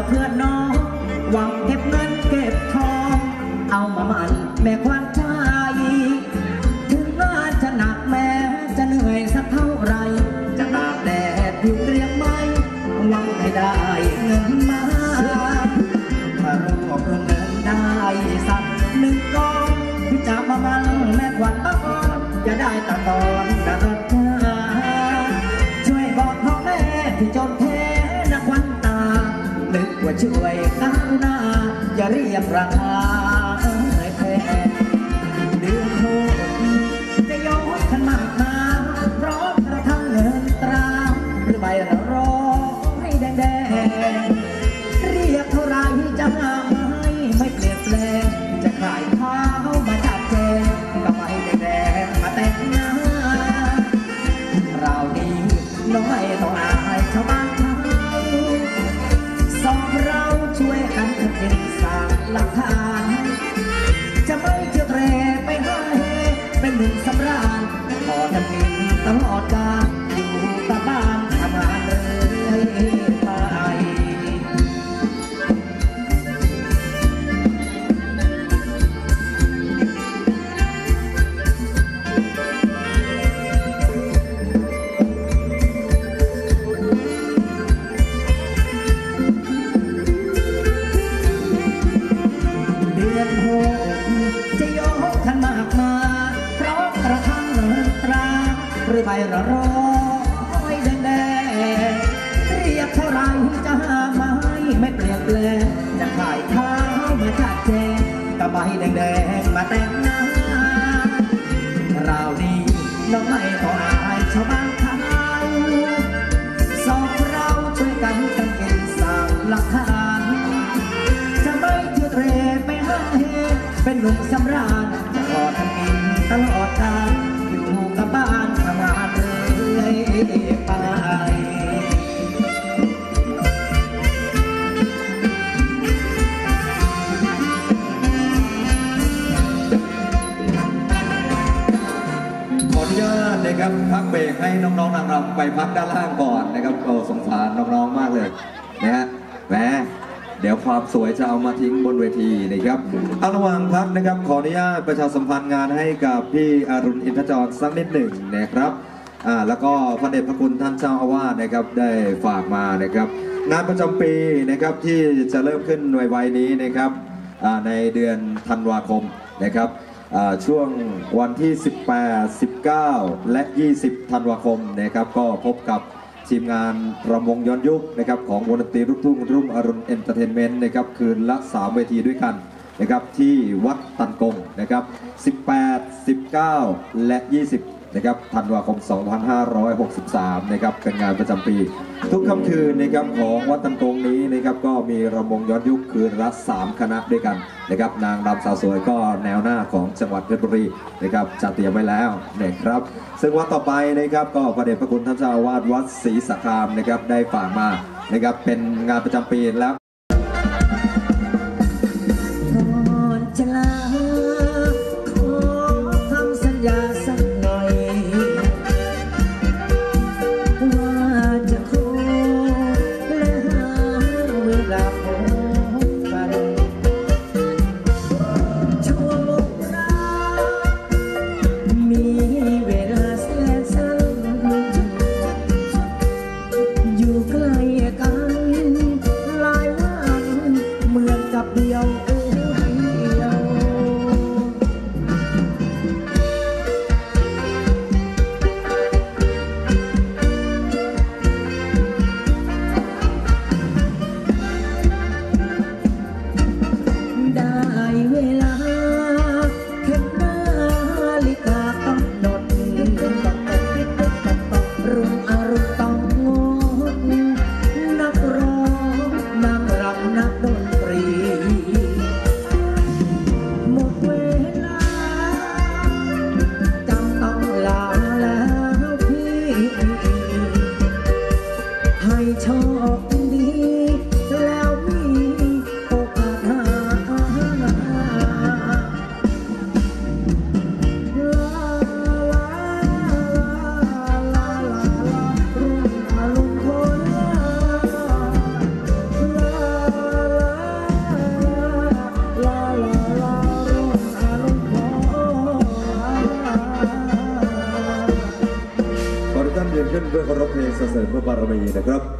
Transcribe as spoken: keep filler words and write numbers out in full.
เพื่อนน้องหวังเก็บเงินเก็บทองเอามามันแม่ควันใจถึงงานจะหนักแม้จะเหนื่อยสักเท่าไรจะตากแดดอยู่เรียงไม้หวังให้ได้เงินมาถ้ารวบรวมเงินได้สักหนึ่งก้อนพี่จะมามันแม่ควันตะกอนจะได้ตะกอนนะช่วยบอกพ่อแม่ที่จนแท้นักวันตานึกว่าช่วยกันหน้าอย่าเรียกราคาแพงเดือนหกจะยกขันมากมาพร้อมกระทั่งเงินตราหรือใบละร้อยแดงๆเรียกเท่าไรจะหาไม่ไม่เปลี่ยนแปลงจะขายข้าวมาจับแจงก็ไม่แดงมาแต่งหน้าเรานี้น้อยต้องอายชาวบ้านเขาสองเราช่วยกันทำเป็นสร้างหลักฐานจะไม่เที่ยวเตร่ไปให้เป็นหนึ่งสำราญขอทำกินตลอดกาลอยู่กับบ้านทำงานเลยไปจะยกขันมากมาเพราะกระทั่งเงินตราหรือใบละร้อยแดงๆเรียกเท่าไรจะหาไม้ไม่เปลี่ยนแปลงจะขายข้าวมาจัดแจงกับใบแดงๆมาแต่งหน้าเรานี้น้องไม่ต้องอายชาวบ้านเขาสองเราช่วยกันกันเก็บสร้างหลักฐานจะไม่เที่ยวเตร่ไปให้เป็นหนุ่มสำราญจะขอทำกินตลอดกาลอยู่กับบ้านทำงานเรื่อยไปขออนุญาตนะครับพักเบรกให้น้องๆนางรำไปพักด้านล่างก่อนนะครับโอ้สงสารน้องๆมากเลยนะฮะแหมเดี๋ยวความสวยจะเอามาทิ้งบนเวทีนะครับเอาระหว่างพักนะครับขออนุญาตประชาสัมพันธ์งานให้กับพี่อรุณอินทจรสักนิดหนึ่งนะครับอ่าแล้วก็พระเดชพระคุณท่านเจ้าอาวาสนะครับได้ฝากมานะครับงานประจำปีนะครับที่จะเริ่มขึ้นในวัยนี้นะครับอ่าในเดือนธันวาคมนะครับช่วงวันที่สิบแปด สิบเก้า และ ยี่สิบ ธันวาคมนะครับก็พบกับทีมงานรำวงย้อนยุคนะครับของวงดนตรีลูกทุ่งรุ่งอรุณเอนเตอร์เทนเมนต์นะครับคืนละสามเวทีด้วยกันนะครับที่วัดตันกงนะครับสิบแปด สิบเก้า และ ยี่สิบนะครับธันวาคม สองพันห้าร้อยหกสิบสามนะครับเป็นงานประจำปีทุกค่ำคืนนะครับของวัดตันกงนี้นะครับก็มีรำวงย้อนยุคคืนละสามคณะด้วยกันนะครับนางรำสาวสวยก็แนวหน้าของจังหวัดเพชรบุรีนะครับจัดเตรียมไว้แล้วนะครับซึ่งวันต่อไปนะครับก็พระเดชพระคุณท่านเจ้าอาวาสวัดศรีสะคามนะครับได้ฝากมานะครับเป็นงานประจำปีแล้วก่อนจะลาขอคำสัญญาสักหน่อยว่าจะขอและหาเวลาพบกันช่วงโลกรักมีเวลาแสนสั้นอยู่ใกล้กันหลายวันสรรเสริญพระบารมีนะครับ